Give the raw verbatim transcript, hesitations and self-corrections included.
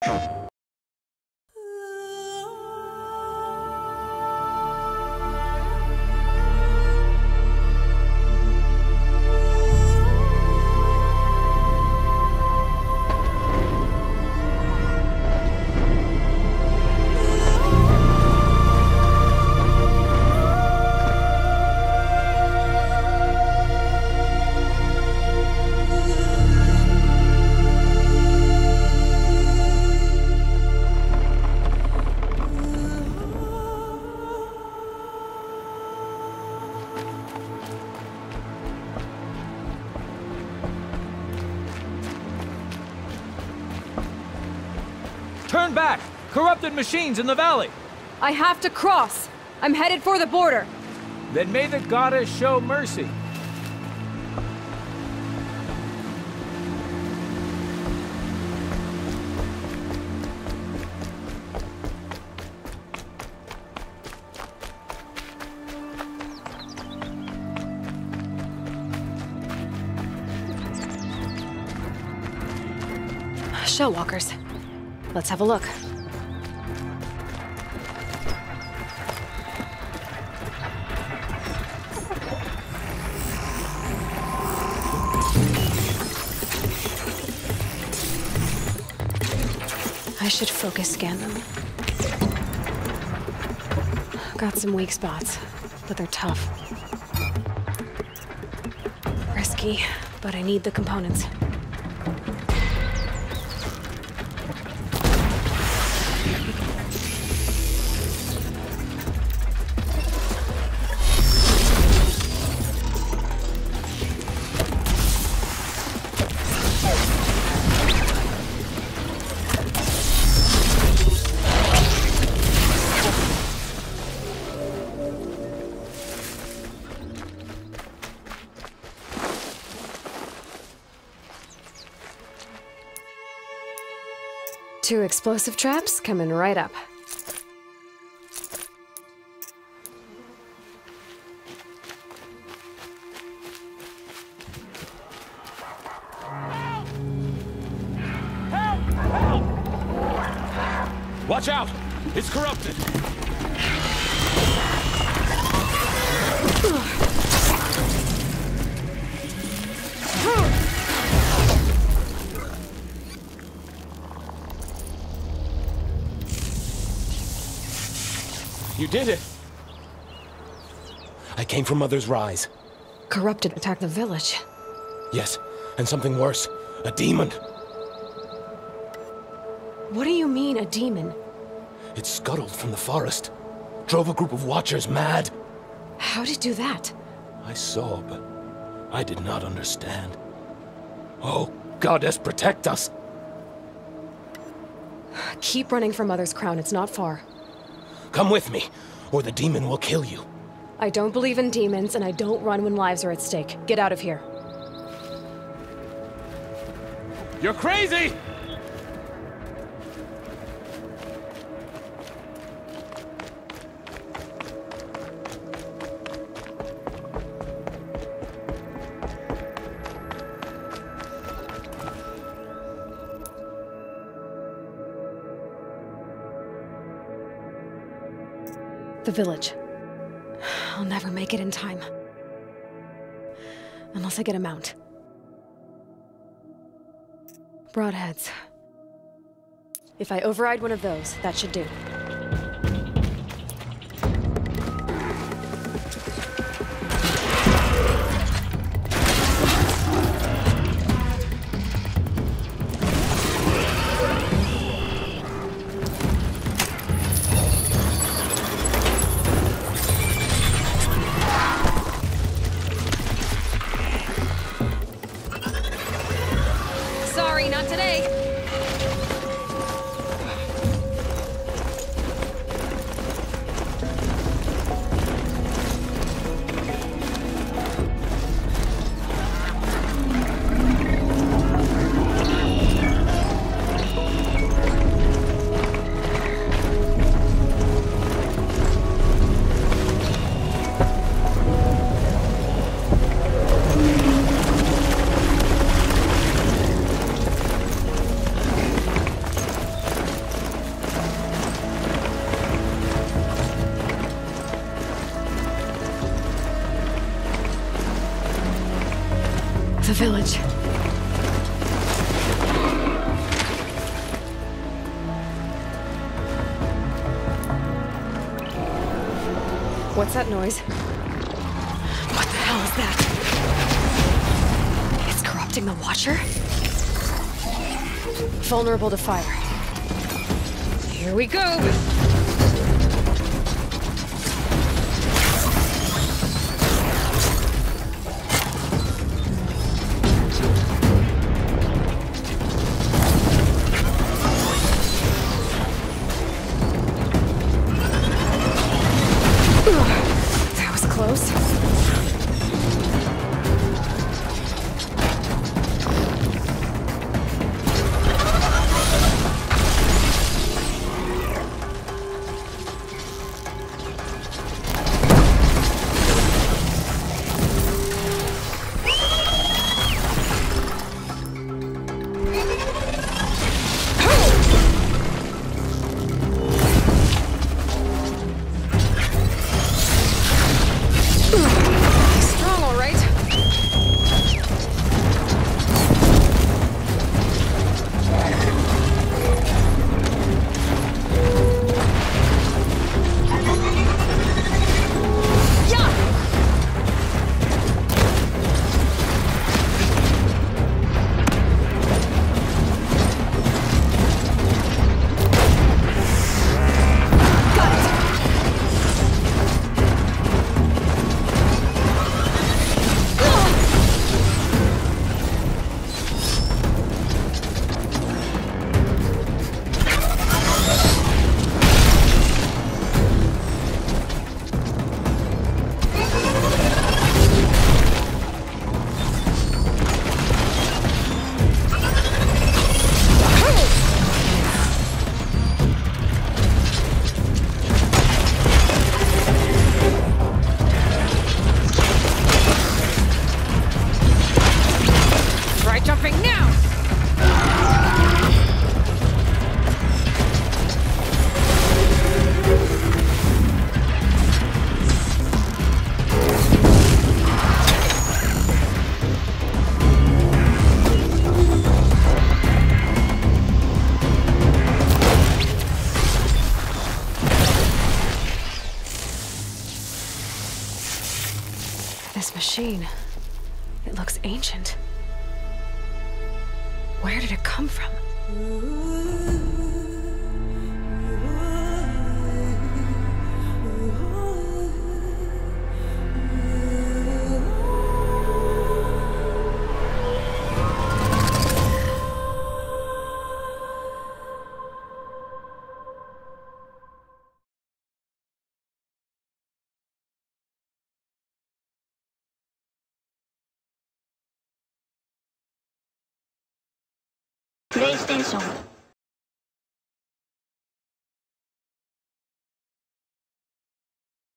Turn back! Corrupted machines in the valley! I have to cross! I'm headed for the border! Then may the goddess show mercy. Shellwalkers. Let's have a look. I should focus scan them. Got some weak spots, but they're tough. Risky, but I need the components. Two explosive traps coming right up. Help! Help! Watch out! It's corrupted! You did it! I came from Mother's Rise. Corrupted attacked the village. Yes, and something worse. A demon. What do you mean, a demon? It scuttled from the forest. Drove a group of Watchers mad. How'd it do that? I saw, but I did not understand. Oh, Goddess, protect us! Keep running for Mother's Crown, it's not far. Come with me, or the demon will kill you. I don't believe in demons, and I don't run when lives are at stake. Get out of here. You're crazy! The village. I'll never make it in time. Unless I get a mount. Broadheads. If I override one of those, that should do. Sorry, not today. village. What's that noise? What the hell is that? It's corrupting the Watcher? Vulnerable to fire. Here we go! That was close. Strong, all right. Try jumping now! This machine, it looks ancient. Where did it come from? PlayStation